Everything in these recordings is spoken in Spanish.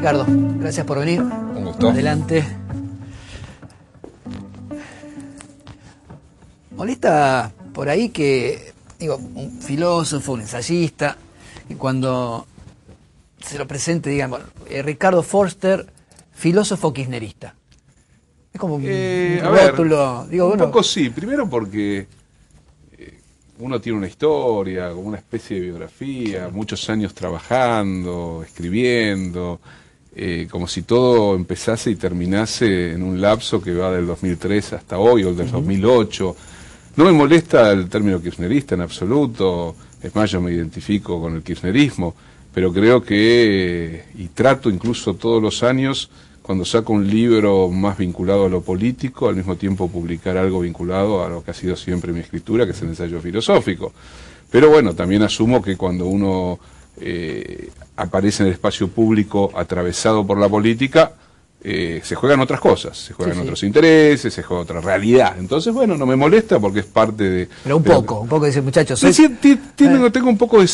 Ricardo, gracias por venir. Un gusto. Adelante. Molesta por ahí que, digo, un filósofo, un ensayista, y cuando se lo presente, digan, bueno, Ricardo Forster, filósofo kirchnerista. Es como un rótulo. Digo, un bueno, poco sí. Primero porque uno tiene una historia, como una especie de biografía, muchos años trabajando, escribiendo, como si todo empezase y terminase en un lapso que va del 2003 hasta hoy, o del 2008. No me molesta el término kirchnerista en absoluto, es más, yo me identifico con el kirchnerismo, pero creo que, y trato incluso todos los años, cuando saco un libro más vinculado a lo político, al mismo tiempo publicar algo vinculado a lo que ha sido siempre mi escritura, que es el ensayo filosófico. Pero bueno, también asumo que cuando uno aparece en el espacio público atravesado por la política, se juegan otras cosas, se juegan otros intereses, se juega otra realidad. Entonces, bueno, no me molesta porque es parte de... Pero un poco dice, muchachos. Tengo un poco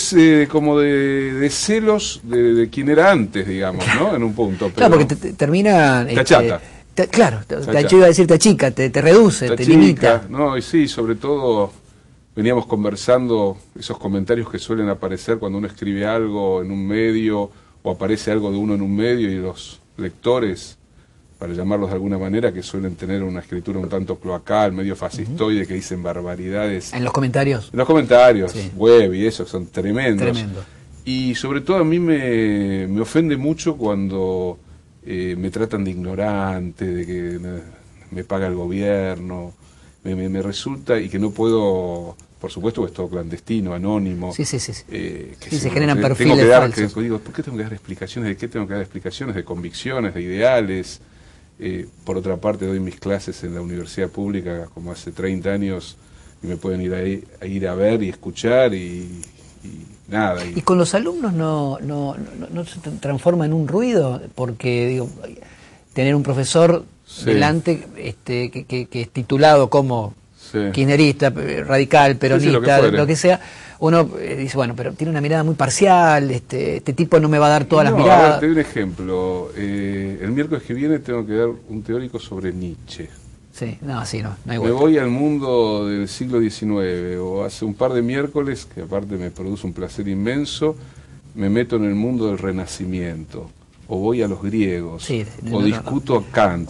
de celos de quien era antes, digamos, ¿no? En un punto. Pero claro, porque te termina... Te achata. Claro, yo iba a decir te achica, te reduce, te limita. No, y sí, sobre todo veníamos conversando esos comentarios que suelen aparecer cuando uno escribe algo en un medio o aparece algo de uno en un medio y los lectores, para llamarlos de alguna manera, que suelen tener una escritura un tanto cloacal, medio fascistoide, que dicen barbaridades. ¿En los comentarios? En los comentarios, sí. Web y eso, son tremendos. Tremendo. Y sobre todo a mí me ofende mucho cuando me tratan de ignorante, de que me paga el gobierno, me resulta, y que no puedo... Por supuesto que es todo clandestino, anónimo. Sí. Que se generan perfiles falsos. Digo, ¿por qué tengo que dar explicaciones? ¿De qué tengo que dar explicaciones? De convicciones, de ideales. Por otra parte, doy mis clases en la universidad pública como hace 30 años y me pueden ir a ver y escuchar y nada. ¿Y con los alumnos no se transforma en un ruido? Porque, digo, tener un profesor delante que es titulado como... kirchnerista, radical, peronista, lo que sea, uno dice, bueno, pero tiene una mirada muy parcial, este tipo no me va a dar todas las miradas. A ver, te doy un ejemplo. El miércoles que viene tengo que dar un teórico sobre Nietzsche. Sí, no hay Me vuelta. voy al mundo del siglo XIX, o hace un par de miércoles, que aparte me produce un placer inmenso, me meto en el mundo del Renacimiento. O voy a los griegos, o discuto a Kant.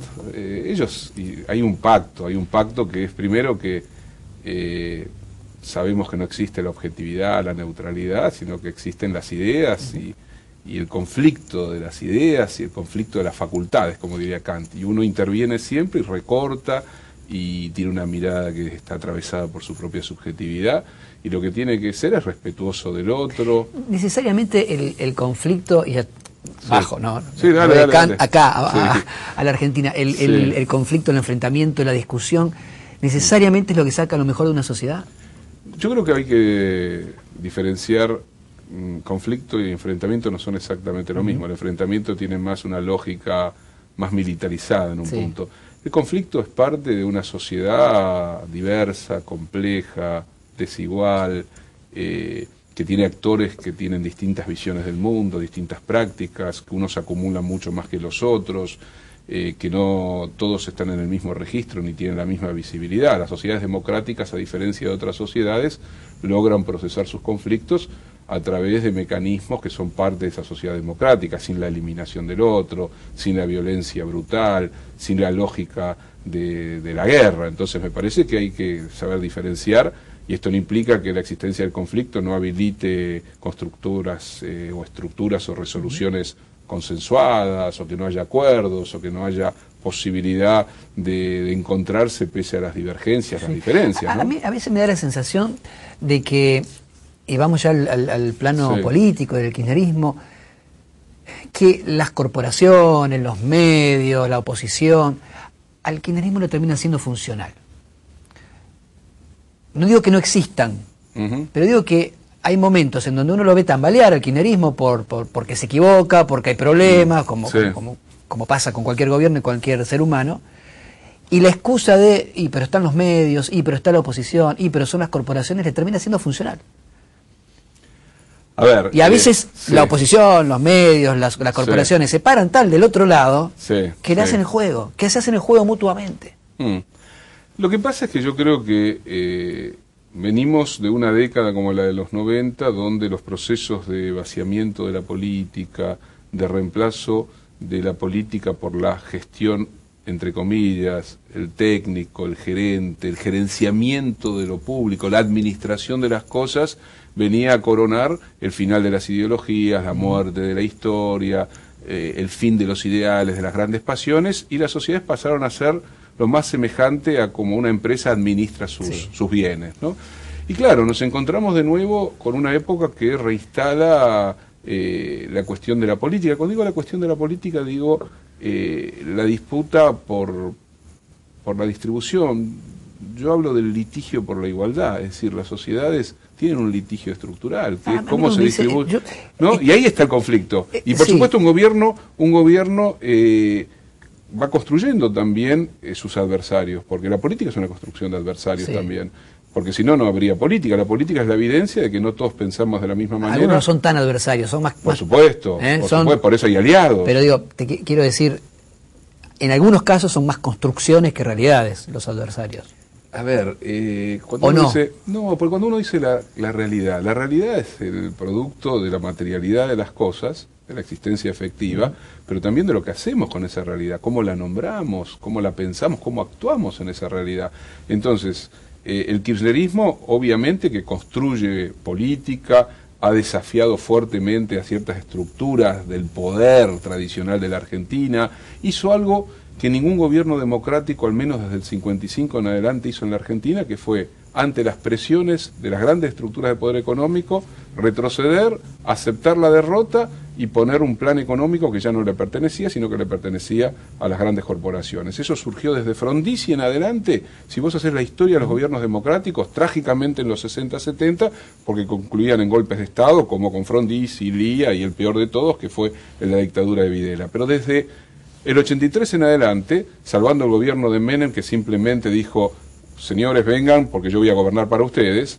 Hay un pacto que es primero que sabemos que no existe la objetividad, la neutralidad, sino que existen las ideas y el conflicto de las ideas y el conflicto de las facultades, como diría Kant. Y uno interviene siempre y recorta y tiene una mirada que está atravesada por su propia subjetividad, y lo que tiene que ser es respetuoso del otro. Necesariamente el conflicto... bajo, ¿no? Sí, dale. Acá, a la Argentina, el conflicto, el enfrentamiento, la discusión, ¿necesariamente es lo que saca lo mejor de una sociedad? Yo creo que hay que diferenciar. Conflicto y enfrentamiento no son exactamente lo mismo. El enfrentamiento tiene más una lógica más militarizada en un punto. El conflicto es parte de una sociedad diversa, compleja, desigual, que tiene actores que tienen distintas visiones del mundo, distintas prácticas, que unos acumulan mucho más que los otros, que no todos están en el mismo registro ni tienen la misma visibilidad. Las sociedades democráticas, a diferencia de otras sociedades, logran procesar sus conflictos a través de mecanismos que son parte de esa sociedad democrática, sin la eliminación del otro, sin la violencia brutal, sin la lógica de la guerra. Entonces me parece que hay que saber diferenciar. Y esto no implica que la existencia del conflicto no habilite constructuras o estructuras o resoluciones consensuadas, o que no haya acuerdos, o que no haya posibilidad de encontrarse pese a las divergencias, las diferencias, ¿no? A mí a veces me da la sensación de que, y vamos ya al plano político del kirchnerismo, que las corporaciones, los medios, la oposición, al kirchnerismo lo termina siendo funcional. No digo que no existan, pero digo que hay momentos en donde uno lo ve tambalear al kirchnerismo porque se equivoca, porque hay problemas, como pasa con cualquier gobierno y cualquier ser humano, y la excusa de, pero están los medios, pero está la oposición, pero son las corporaciones, le termina siendo funcional. A ver, y a veces la oposición, los medios, las corporaciones se paran tal del otro lado que le hacen el juego, que se hacen el juego mutuamente. Lo que pasa es que yo creo que venimos de una década como la de los 90, donde los procesos de vaciamiento de la política, de reemplazo de la política por la gestión, entre comillas, el técnico, el gerente, el gerenciamiento de lo público, la administración de las cosas, venía a coronar el final de las ideologías, la muerte de la historia, el fin de los ideales, de las grandes pasiones, y las sociedades pasaron a ser lo más semejante a como una empresa administra sus bienes, ¿no? Y claro, nos encontramos de nuevo con una época que reinstala la cuestión de la política. Cuando digo la cuestión de la política, digo la disputa por la distribución. Yo hablo del litigio por la igualdad, es decir, las sociedades tienen un litigio estructural, que es cómo se distribuye, ¿no? Y ahí está el conflicto. Y por supuesto un gobierno va construyendo también sus adversarios, porque la política es una construcción de adversarios también. Porque si no, no habría política. La política es la evidencia de que no todos pensamos de la misma manera. Algunos no son tan adversarios, son más... Por supuesto, por eso hay aliados. Pero digo, quiero decir, en algunos casos son más construcciones que realidades los adversarios. A ver, cuando uno dice... No, porque cuando uno dice la realidad es el producto de la materialidad de las cosas, de la existencia efectiva, pero también de lo que hacemos con esa realidad, cómo la nombramos, cómo la pensamos, cómo actuamos en esa realidad. Entonces... el kirchnerismo obviamente que construye política, ha desafiado fuertemente a ciertas estructuras del poder tradicional de la Argentina, hizo algo que ningún gobierno democrático, al menos desde el 55 en adelante, hizo en la Argentina, que fue, ante las presiones de las grandes estructuras de poder económico, retroceder, aceptar la derrota y poner un plan económico que ya no le pertenecía, sino que le pertenecía a las grandes corporaciones. Eso surgió desde Frondizi en adelante. Si vos haces la historia de los gobiernos democráticos, trágicamente en los 60-70, porque concluían en golpes de Estado, como con Frondizi, Lía y el peor de todos, que fue la dictadura de Videla. Pero desde el 83 en adelante, salvando el gobierno de Menem, que simplemente dijo, señores, vengan, porque yo voy a gobernar para ustedes,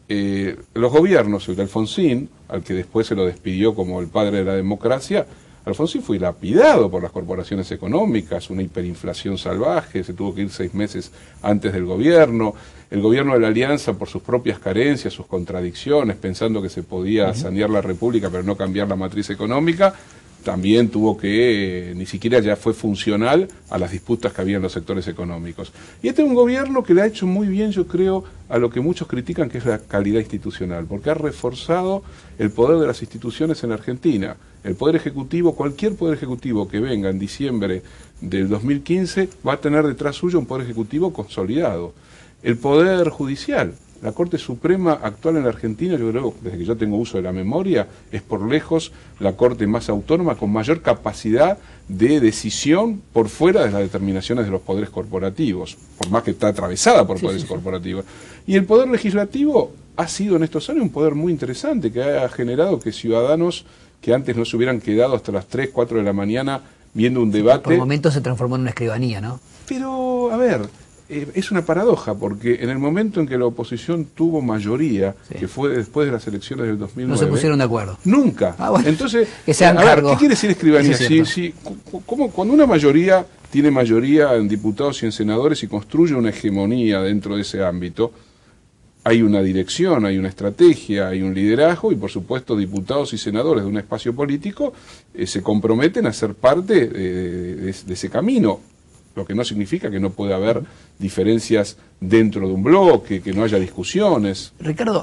los gobiernos, el de Alfonsín, al que después se lo despidió como el padre de la democracia, Alfonsín fue lapidado por las corporaciones económicas, una hiperinflación salvaje, se tuvo que ir 6 meses antes del gobierno, el gobierno de la Alianza por sus propias carencias, sus contradicciones, pensando que se podía sanear la República pero no cambiar la matriz económica, también tuvo que, ni siquiera ya fue funcional a las disputas que había en los sectores económicos. Y este es un gobierno que le ha hecho muy bien, yo creo, a lo que muchos critican, que es la calidad institucional, porque ha reforzado el poder de las instituciones en la Argentina. El Poder Ejecutivo, cualquier Poder Ejecutivo que venga en diciembre del 2015, va a tener detrás suyo un Poder Ejecutivo consolidado. El Poder Judicial, la Corte Suprema actual en la Argentina, yo creo, desde que yo tengo uso de la memoria, es por lejos la Corte más autónoma, con mayor capacidad de decisión por fuera de las determinaciones de los poderes corporativos, por más que está atravesada por poderes corporativos. Y el Poder Legislativo ha sido en estos años un poder muy interesante, que ha generado que ciudadanos que antes no se hubieran quedado hasta las 3, 4 de la mañana viendo un debate... Por momentos se transformó en una escribanía, ¿no? Pero, a ver... es una paradoja, porque en el momento en que la oposición tuvo mayoría, que fue después de las elecciones del 2009... No se pusieron de acuerdo. Nunca. Bueno, entonces, que sean a ver, cargo. ¿qué quiere decir escribanía? Sí, Cuando una mayoría tiene mayoría en diputados y en senadores y construye una hegemonía dentro de ese ámbito, hay una dirección, hay una estrategia, hay un liderazgo y, por supuesto, diputados y senadores de un espacio político se comprometen a ser parte de ese camino. Lo que no significa que no pueda haber diferencias dentro de un bloque, que no haya discusiones. Ricardo,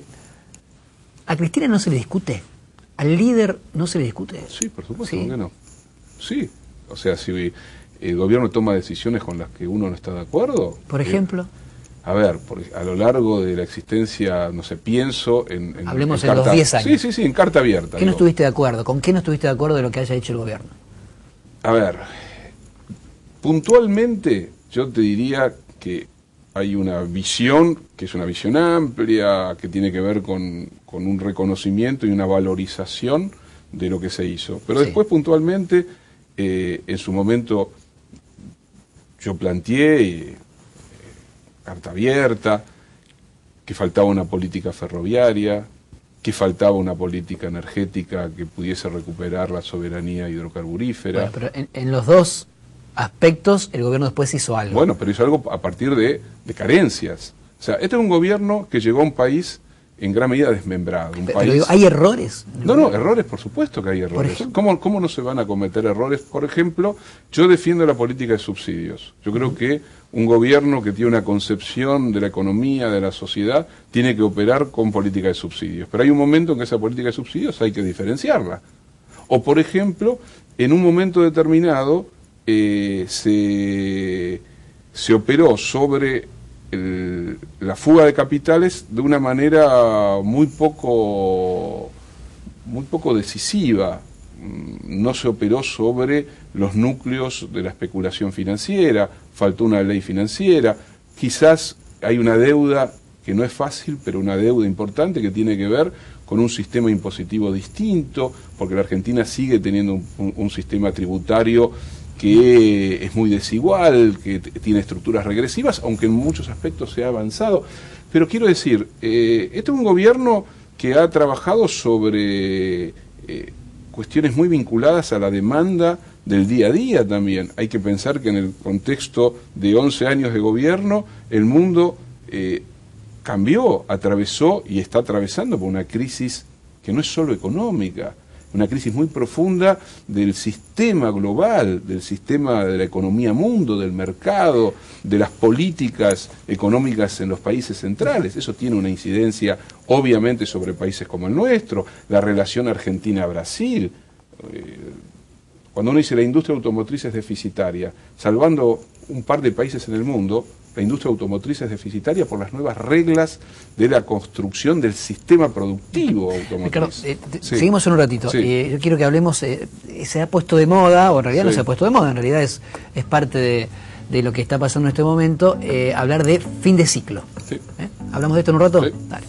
¿a Cristina no se le discute? ¿Al líder no se le discute? Sí, por supuesto, ¿por qué no? Sí, o sea, si el gobierno toma decisiones con las que uno no está de acuerdo... Por ejemplo... A ver, a lo largo de la existencia, no sé, pienso en... Hablemos en los 10 años. Sí, en carta abierta. ¿Qué no estuviste de acuerdo? ¿Con qué no estuviste de acuerdo de lo que haya hecho el gobierno? A ver, puntualmente yo te diría que hay una visión, que es una visión amplia, que tiene que ver con un reconocimiento y una valorización de lo que se hizo. Pero después puntualmente, en su momento, yo planteé... carta abierta, que faltaba una política ferroviaria, que faltaba una política energética que pudiese recuperar la soberanía hidrocarburífera. Bueno, pero en los dos aspectos el gobierno después hizo algo. Bueno, pero hizo algo a partir de carencias. O sea, este es un gobierno que llegó a un país en gran medida desmembrado. Pero digo, ¿hay errores? No, errores, por supuesto que hay errores. ¿Cómo no se van a cometer errores? Por ejemplo, yo defiendo la política de subsidios. Yo creo que un gobierno que tiene una concepción de la economía, de la sociedad, tiene que operar con política de subsidios. Pero hay un momento en que esa política de subsidios hay que diferenciarla. O, por ejemplo, en un momento determinado se operó sobre la fuga de capitales de una manera muy poco decisiva. No se operó sobre los núcleos de la especulación financiera, faltó una ley financiera, quizás hay una deuda que no es fácil, pero una deuda importante que tiene que ver con un sistema impositivo distinto, porque la Argentina sigue teniendo un sistema tributario que es muy desigual, que tiene estructuras regresivas, aunque en muchos aspectos se ha avanzado. Pero quiero decir, este es un gobierno que ha trabajado sobre cuestiones muy vinculadas a la demanda del día a día también. Hay que pensar que en el contexto de 11 años de gobierno, el mundo cambió, atravesó y está atravesando por una crisis que no es solo económica, una crisis muy profunda del sistema global, del sistema de la economía mundo, del mercado, de las políticas económicas en los países centrales. Eso tiene una incidencia obviamente sobre países como el nuestro, la relación Argentina-Brasil. Cuando uno dice la industria automotriz es deficitaria, salvando un par de países en el mundo, la industria automotriz es deficitaria por las nuevas reglas de la construcción del sistema productivo automotriz. Ricardo, seguimos en un ratito. Yo quiero que hablemos, se ha puesto de moda, o en realidad no se ha puesto de moda, en realidad es parte de lo que está pasando en este momento, hablar de fin de ciclo. ¿Hablamos de esto en un rato? Dale.